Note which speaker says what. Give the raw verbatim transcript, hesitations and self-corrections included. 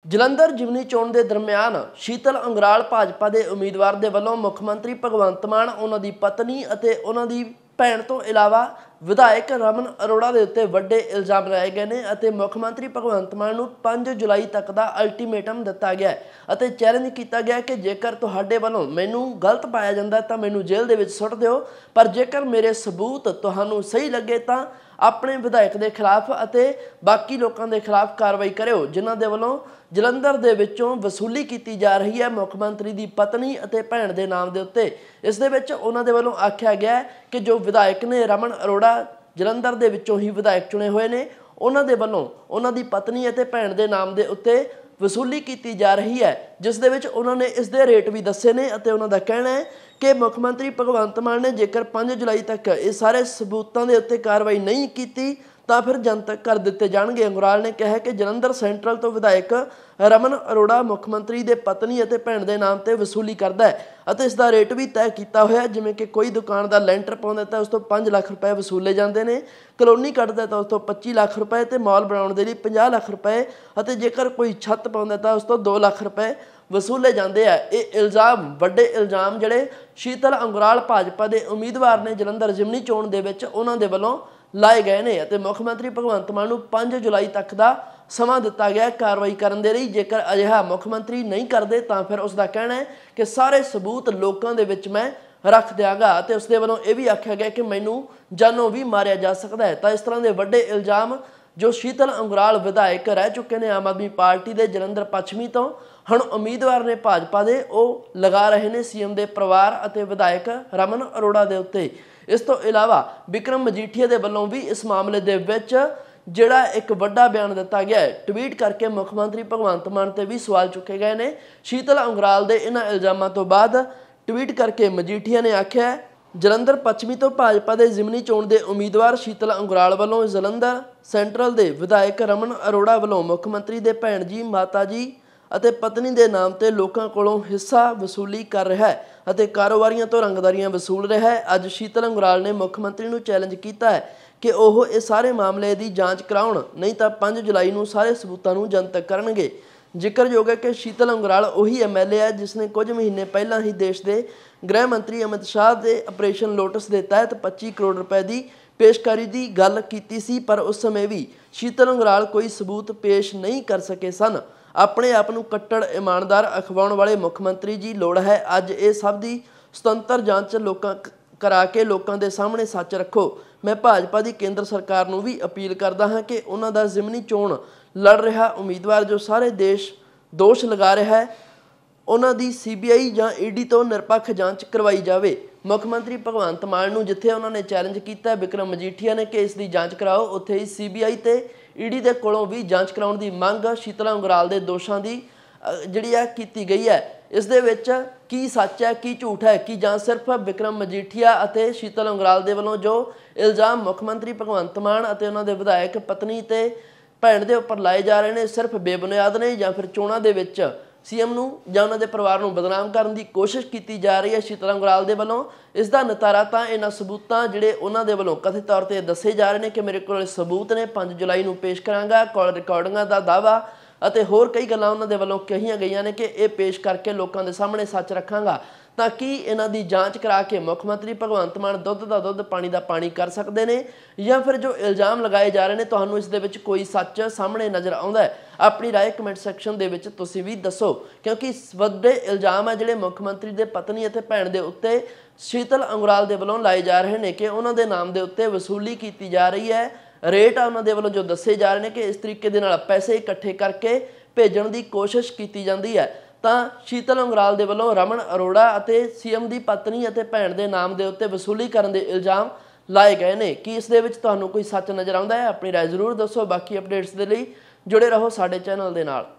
Speaker 1: ਜਲੰਧਰ ਜਿਮਨੀ ਚੋਣ ਦੇ ਦਰਮਿਆਨ शीतल अंगराल भाजपा के उम्मीदवार के वलों मुख मंत्री भगवंत मान, उन्हां दी पत्नी अते उन्हां दी भैन तो इलावा विधायक रमन अरोड़ा के उत्ते वड्डे इल्जाम लगाए गए हैं और मुख मंत्री भगवंत मान नूं पांच जुलाई तक का अल्टीमेटम दिता गया और चैलेंज किया गया कि जेकर तुहाडे वलों मैनूं गलत पाया जाता तो मैनूं जेल दे विच सुट दिओ, पर जेकर मेरे सबूत तुहानूं सही लगे तो अपने विधायक के खिलाफ अते बाकी लोगों के खिलाफ कार्रवाई करो, जिन्हां दे वलों जलंधर दे विचों वसूली की जा रही है मुख मंत्री की पत्नी अते भैन के नाम के उत्ते। इस दे विच उन्हां दे वलों आख्या गया कि जो विधायक ने रमन अरोड़ा जलंधर दे विचों ही विधायक चुने हुए ने, उन्हां दे वलों उन्हां दी पत्नी अते भैन के नाम के उत्ते वसूली की जा रही है, जिस दे विच उन्होंने इस दे रेट भी दसे ने अते उन्हां दा कहना है कि मुख मंत्री भगवंत मान ने जेकर पांच जुलाई तक इस सारे सबूतों के उत्ते कार्रवाई नहीं की तो फिर जनतक कर दिते जाणगे। अंगराल ने कहा कि जलंधर सेंट्रल तो विधायक रमन अरोड़ा मुख मंत्री के पत्नी और भैन के नाम से वसूली करता है और इसका रेट भी तय किया हुआ है, जिमें कि कोई दुकान का लेंटर पाउंदा तो उस तो पाँच लाख रुपए वसूले जाते हैं, कलोनी कटदा तो उस तो पच्ची लाख रुपए तो मॉल बनाने के लिए पचास लाख रुपए और जेकर कोई छत पाउंदा तो उस तो दो लाख रुपए वसूले जाते हैं। ये इल्जाम वड्डे इल्जाम जिहड़े शीतल अंगराल भाजपा के उम्मीदवार ने जलंधर जिमनी चोण दे विच उन्हां दे वल्लों लाए गए ने और मुख मंत्री भगवंत मान नूं पांच जुलाई तक का समा दिता गया कार्रवाई करने दे लई। जेकर अजिहा मुख मंत्री नहीं करते तो फिर उसका कहना है कि सारे सबूत लोगों के विच मैं रख देंगा और उसके वलों यह भी आख्या गया कि मैनू जानों भी मारिया जा सकता है। तो इस तरह के वड्डे इल्जाम जो शीतल अंगराल विधायक रह चुके हैं आम आदमी पार्टी के जलंधर पश्चिमी तो हुण उम्मीदवार ने भाजपा के वो लगा रहे हैं सीएम के परिवार और विधायक रमन अरोड़ा के उत्ते। इस तो इलावा विक्रम मजीठिया के वलों भी इस मामले दे विच जिहड़ा एक वड्डा बयान दिता गया है, ट्वीट करके मुख मंत्री भगवंत मान ते भी सवाल चुके गए हैं। शीतल अंगराल के इन्हां इल्जामां तो बाद ट्वीट करके मजीठिया ने आख्या जलंधर पश्चिमी तो भाजपा के जिमनी चोण के उम्मीदवार शीतल अंगराल वलों जलंधर सेंट्रल के विधायक रमन अरोड़ा वलों मुख मंत्री के भैन जी, माता जी ਅਤੇ पत्नी के नाम से लोगों कोलों हिस्सा वसूली कर रहा है और कारोबारियों तो रंगदारियां वसूल रहा है। अज शीतल अंगराल ने मुख मंत्री को चैलेंज किया है कि वह इस सारे मामले की जांच कराउण, नहीं तो पांच जुलाई को सारे सबूतों को जनतक करनगे। जिक्रयोग है कि शीतल अंगराल उही एम एल ए है जिसने कुछ महीने पहला ही देश के गृह मंत्री अमित शाह के ऑपरेशन लोटस के तहत पच्ची करोड़ रुपए की पेशकारी की गल की सी, पर उस समय भी शीतल अंगराल कोई सबूत पेश नहीं कर सके सन। अपने आप को कट्टड़ ईमानदार अखवाउण वाले मुख मंत्री जी लोड़ है अज ये सब की सुतंत्र जांच लोकां करा के लोगों के सामने सच रखो। मैं भाजपा की केंद्र सरकार को भी अपील करता हाँ कि उन्हों का जिमनी चोण लड़ रहा उम्मीदवार जो सारे देश दोष लगा रहा है उन्हों की सी बी आई या ई डी तो निरपक्ष जांच करवाई जाए। मुख मंत्री भगवंत मान नूं जिथे उन्होंने चैलेंज किया विक्रम मजीठिया ने कि इसकी जांच कराओ, उत्थे ही सी बी आई ते ई डी के कोलों भी जांच कराउण की मंग शीतल अंगराल के दोषों की जिहड़ी आ कीती गई है। इस दे विच की सच है की झूठ है कि जां सिर्फ विक्रम मजीठिया अते शीतल अंगराल दे वलों जो इल्जाम मुख मंत्री भगवंत मान अते उन्हां दे विधायक पत्नी ते भैन दे उपर लाए जा रहे हैं सिर्फ बेबुनियाद ने, या फिर चोणां दे विच सीएम नूं जां उन्हां दे परिवार नूं बदनाम करन दी कोशिश की जा रही है शीतल अंगराल दे वलों। इस दा नतारा तां इन्हां सबूतां जिहड़े उन्हां दे वलों कथित तौर ते दसे जा रहे हैं कि मेरे कोल सबूत ने, पांच जुलाई नूं पेश करांगा, कॉल रिकॉर्डिंगां दा दावा ਅਤੇ होर कई गल्लां उन्हां दे वल्लों कहीआं गईआं ने कि यह पेश करके लोगों के सामने सच रखांगा ताकि इन्हां दी जांच करा के मुख मंत्री भगवंत मान दुੱਧ दा दुੱਧ पानी दा पानी कर सकते हैं, या फिर जो इल्जाम लगाए जा रहे हैं तुहानूं इस दे विच कोई सच सामने नज़र आउंदा है। अपनी राय कमेंट सैक्शन दे विच तुसीं भी दसो, क्योंकि वड्डे इल्जाम है जिहड़े मुख मंत्री दे पत्नी अते भैन दे उत्ते शीतल अंगराल दे वल्लों लाए जा रहे हैं कि उन्हां दे नाम दे उत्ते वसूली की जा रही है। रेट आ उन्हां दे वल्लों जो दसे जा रहे हैं कि इस तरीके दे नाल पैसे इकट्ठे करके भेजण की कोशिश की जाती है। तो शीतल अंगराल दे वल्लों रमन अरोड़ा अते सीएम की पत्नी अते भैन के नाम के उत्ते वसूली करने के इल्जाम लाए गए हैं। कि इस दे विच तुहानूं कोई सच नज़र आउंदा है? अपनी राय जरूर दसो। बाकी अपडेट्स के लिए जुड़े रहो साडे चैनल दे नाल।